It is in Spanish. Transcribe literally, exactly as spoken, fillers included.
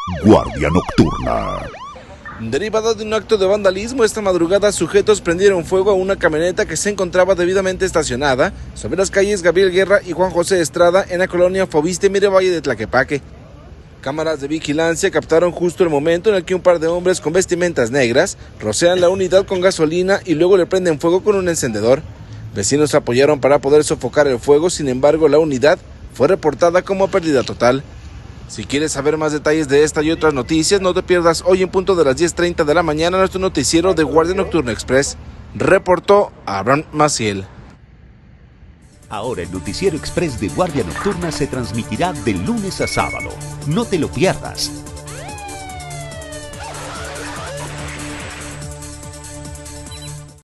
Guardia Nocturna. Derivado de un acto de vandalismo, esta madrugada sujetos prendieron fuego a una camioneta que se encontraba debidamente estacionada sobre las calles Gabriel Guerra y Juan José Estrada en la colonia Fobiste, Miravalle de Tlaquepaque. Cámaras de vigilancia captaron justo el momento en el que un par de hombres con vestimentas negras rocean la unidad con gasolina y luego le prenden fuego con un encendedor. Vecinos apoyaron para poder sofocar el fuego, sin embargo la unidad fue reportada como pérdida total. Si quieres saber más detalles de esta y otras noticias, no te pierdas hoy en punto de las diez treinta de la mañana nuestro noticiero de Guardia Nocturna Express. Reportó Abraham Maciel. Ahora el noticiero express de Guardia Nocturna se transmitirá de lunes a sábado. No te lo pierdas.